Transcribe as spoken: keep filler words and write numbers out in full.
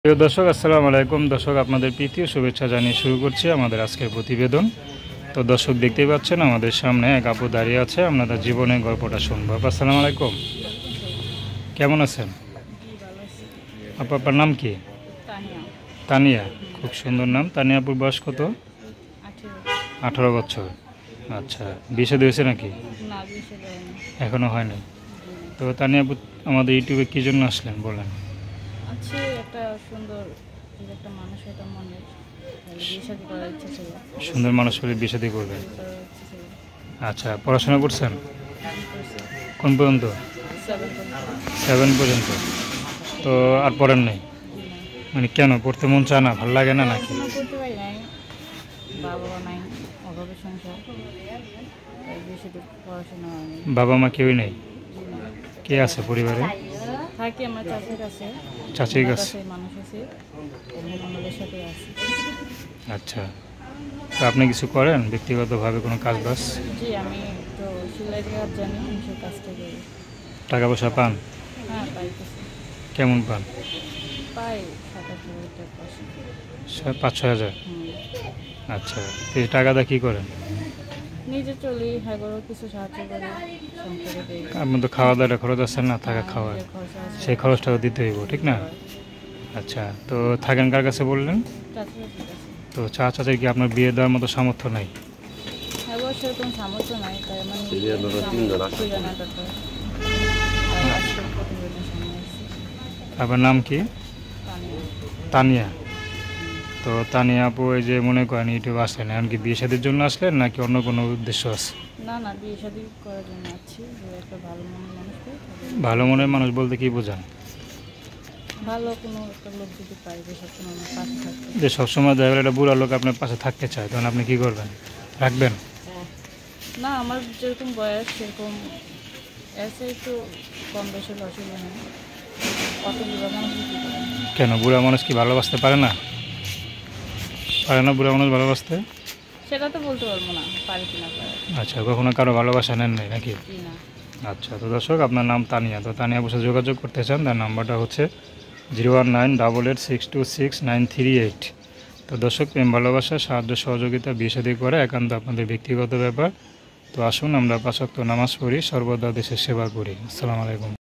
প্রিয় দর্শক, আসসালামু আলাইকুম। দর্শক, আপনাদের প্রীতি ও শুভেচ্ছা জানিয়ে শুরু করছি আমাদের আজকের প্রতিবেদন। তো দর্শক, দেখতেই পাচ্ছেন আমাদের সামনে এক আপু দাঁড়িয়ে আছে। আপনাদের জীবনের গল্পটা শুনবো। আপু, আসসালামু আলাইকুম, কেমন আছেন? আপু, আপনার নাম কি? তানিয়া। খুব সুন্দর নাম। তানিয়া আপুর বয়স কত? আঠারো বছর। আচ্ছা, বিয়ে শাদী হয়েছে নাকি? এখনো হয়নি। তো তানিয়া আপু, আমাদের ইউটিউবে কী জন্য আসলেন বলেন? আছে একটা সুন্দর একটা মানুষ, এটা মনে বিয়ে শাদী করার ইচ্ছা ছিল। সুন্দর মানুষ হলে বিয়ে শাদী করবেন। আচ্ছা, পড়াশোনা করছেন কোন পর্যন্ত? সেভেন পর্যন্ত। তো আর পড়েন নাই? মানে কেন, পড়তে মন চায় না, ভালো লাগে না নাকি? পড়তে পারি নাই, বাবা নাই, অভাবের সংসার, বেশি দূর পড়াশোনা হয়নি। বাবা মা কেউই নেই? কে আছে পরিবারে? থাকি আমরা চাচির কাছে। চাচির কাছে মানুষ আছে, আমাদের সাথে আছে। আচ্ছা, তো আপনি কিছু করেন ব্যক্তিগতভাবে কোনো কাজ বাজ? জি, আমি তো সেলাই কাজ জানি, সেই কাজটা করি। টাকা পয়সা পান? হ্যাঁ, পাইতেছি। কেমন পান? পাই সাত আট হাজার টাকা। পাঁচ ছয় হাজার? আচ্ছা, এই টাকাটা কী করেন? নিজে চলি, হ্যাঁ, কিছু সাহায্য করি সংসারে দেই। আপনার তো খাওয়া দাওয়ার খরচ আছে না, থাকা খাওয়া, সেই খরচটাও দিতে হইব, ঠিক না? আচ্ছা, তো থাকেন কার কাছে বললেন? তো চা চাচার কি আপনার বিয়ে দেওয়ার মতো সামর্থ্য নাই? হ্যাঁ, সেরকম সামর্থ্য নাই, তাই আপনার নাম কি? তানিয়া। তো তানিয়া আপু, এই যে মনে করেন ইউটিউব আসলেন, এখন কি বিয়ে শাদীর জন্য আসলেন নাকি অন্য কোনো উদ্দেশ্য আছে? না না, বিয়ে শাদী করার জন্য আছি। একটা ভালো মনের মানুষ। ভালো মনের মানুষ বলতে কি বোঝান? ভালো কোনো একটা লোক যদি পাই, যে সবসময় আমার পাশে থাকবে। যে সবসময় দেখা গেলে একটা বুড়া লোক আপনার পাশে থাকতে চায়, তখন আপনি কি করবেন? রাখবেন? না, আমার যেরকম বয়স সেরকম এসে একটু কম বেশি অসুবিধা নেই। কত বুড়া মানুষ? কেন, বুড়া মানুষ কি ভালোবাসতে পারে না? পারে না বুড়া মানুষ ভালোবাসতে? সেটা তো বলতে পারবো না, পারি কিনা পারে। আচ্ছা, কখনো কারো ভালোবাসা নেন নাই নাকি? না। আচ্ছা, তো দর্শক, আপনার নাম তানিয়া। তো তানিয়া বসে যোগাযোগ করতে চান, তার নাম্বারটা হচ্ছে zero one nine double eight six two six nine three eight. তো দর্শক, প্রেম ভালোবাসা, সাহায্য সহযোগিতা, বিয়ে শাদী করে একান্ত আপনাদের ব্যক্তিগত ব্যাপার। তো আসুন আমরা পাঁচ ওয়াক্ত নামাজ পড়ি, সর্বদা দেশের সেবা করি। আসসালামু আলাইকুম।